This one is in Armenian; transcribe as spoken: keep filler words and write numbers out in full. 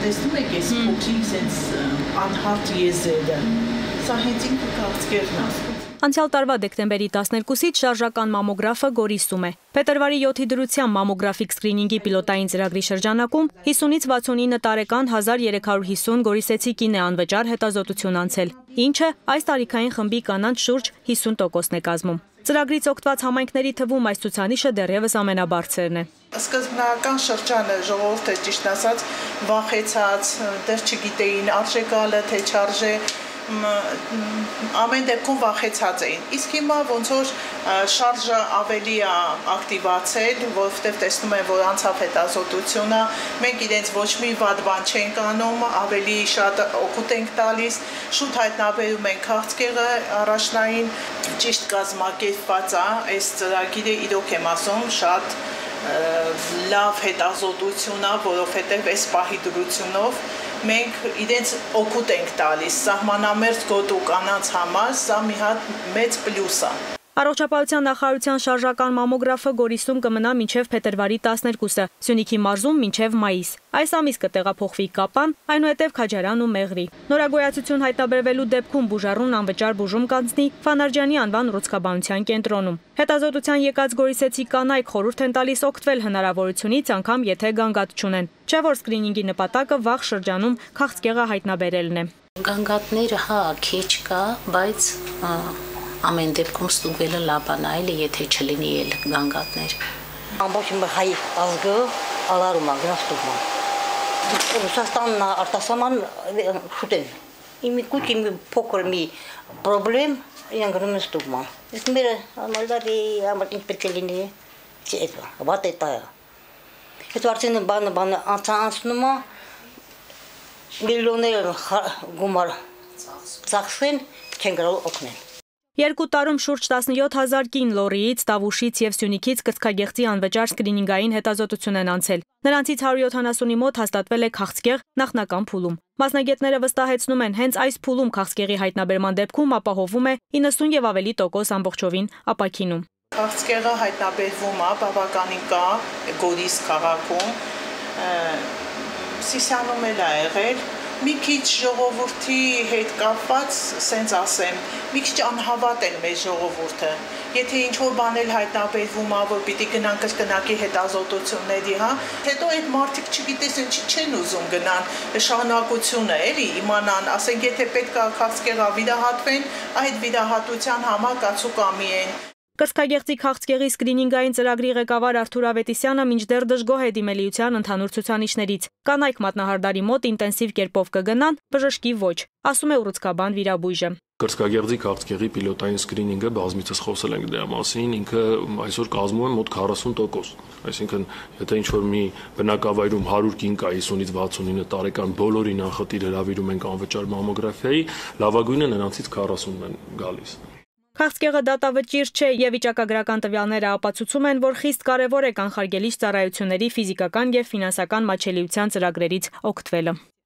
տեսնում եք այս փոքրիկ sense անհարթ եզերը։ Սա հենց ինքը քաղցկերն է։ Անցյալ տարվա դեկտեմբերի տասներկուսից շարժական մամոգրաֆը Գորիսում է։ Փետրվարի յոթի դրությամբ մամոգրաֆիկ սկրինինգի պիլոտային ծրագրի շրջանակում հիսունից վաթսունինը տարեկան հազար երեք հարյուր հիսուն գորիսեցի կին է անվճար հետազոտություն անցել, ինչը այս տարիքային խմբի կանանց շուրջ հիսուն տոկոսն է կազմում։ Ծրագրից օգտված համայնքների թվում այս ցուցանիշը դեռևս ամենաբարձրն է։ Սկզբնական շրջանը ժողովուրդը ճիշտ ասած վախեցած, դեռ չգիտեին արժե գալը, թե չարժե, ամեն դեպքում վախեցած էին։ Իսկ հիմա ոնց որ շարժը ավելի է ակտիվացել, որովհետև տեսնում են, որ անցավ հետազոտությունը, մենք իրենց ոչ մի վատ բան չենք անում, ավելի շատ օգուտ ենք տալիս, շուտ հայտնաբերում ենք քաղցկեղը առաջնային, ճիշտ կազմակերպված է, այս ծրագիրը իրոք եմ ասում, շատ լավ հետազոտություն է, որովհետև այս պահի դրությունով մենք իրենց օգուտ ենք տալիս, սահմանամերձ գոտու կանանց համար, սա մի հատ մեծ պլյուս է։ Առողջապահության նախարարության շարժական մամոգրաֆը Գորիսում կմնա մինչև փետրվարի տասներկուսը, Սյունիքի մարզում մինչև մայիս։ Այս ամիս կտեղափոխվի Կապան, այնուհետև Քաջարան ու Մեղրի։ Նորագոյացություն հայտնաբերվելու դեպքում բուժառուն անվճար բուժում կանցնի Ֆանարջյանի անվան ռուցկաբանության կենտրոնում։ Հետազոտության եկած գորիսեցի կանայք խորհուրդ են տալիս օգտվել հնարավորությունից, անգամ եթե գանգատ չունեն։ Չէ որ սկրինինգի նպատակը վաղ շրջանում քաղցկեղը հայտնաբերելն է։ Գանգատները հա քիչ կա, բայց ամեն դեպքում ստուգելը լավ է, այլ եթե չլինի էլ գանգատներ։ Ամբողջ հայ ազգը ալարում է գնաստուգում։ Ռուսաստանն արտասահման շուտեն։ Իմի կուչ իմի փոքր մի պրոբլեմ իրեն գնում են ստուգման։ Իսկ մերը ամալդարի ամար ինչ պետք է լինի, չի էտա, վատ էտա է։ Հետո արդեն բանը բանը անցնում է, միլիոններ գումար ծախսեն, չեն կարող օգնել։ Երկու տարում շուրջ տասնյոթ հազար կին Լոռիից, Տավուշից և Սյունիքից կրծքագեղձի անվճար սկրինինգային հետազոտություն են անցել։ Նրանցից հարյուր յոթանասունի մոտ հաստատվել է քաղցկեղ նախնական փուլում։ Մասնագետները վստահեցնում են, հենց այս փուլում քաղցկեղի հայտնաբերման դեպքում ապահովում է իննսուն և ավելի տոկոս ամբողջովին ապաքինում։ Քաղցկեղը հայտնաբերվում է, բավականին կա Գորիս քաղաքում, Սիսիանում էլ է եղել։ Մի քիչ ժողովրդի հետ կապված, սենց ասեմ, մի քիչ անհավատ են մեր ժողովուրդը։ Եթե ինչ-որ բան էլ հայտնաբերվում է, որ պիտի գնան կրկնակի հետազոտությունների, հա, հետո այդ մարդիկ չգիտես ինչի չեն ուզում գնան, շարունակությունը էլի իմանան, ասենք եթե պետք է քաղցկեղը վիրահատվեն, այդ վիրահատության համար կացուկամի են։ Կրծքագեղձի քաղցկեղի սկրինինգային ծրագրի ղեկավար Արթուր Ավետիսյանը մինչդեռ դժգոհ է դիմելիության ընդհանուր ցուցանիշներից։ Կանայք մատնահարդարի մոտ ինտենսիվ կերպով կգնան, բժշկի ոչ, ասում է ուռուցքաբան վիրաբույժը։ Կրծքագեղձի քաղցկեղի պիլոտային սկրինինգը բազմիցս խոսել ենք դրա մասին, ինքը այսօր կազմում է մոտ քառասուն տոկոս։ Այսինքն, եթե ինչ-որ մի բնակավայրում հարյուր կին կա հիսունից վաթսունինը տարեկան, բոլորին անխտիր հրավիրում ենք անվճար մամոգրաֆիայի, լավագույնը նրանցից քառասունն են գալիս։ Քաղցկեղը դատավճիռ չէ և վիճակագրական տվյալները ապացուցում են, որ խիստ կարևոր է կանխարգելիչ ծառայությունների ֆիզիկական և ֆինանսական մատչելիության ծրագրերից օգտվելը։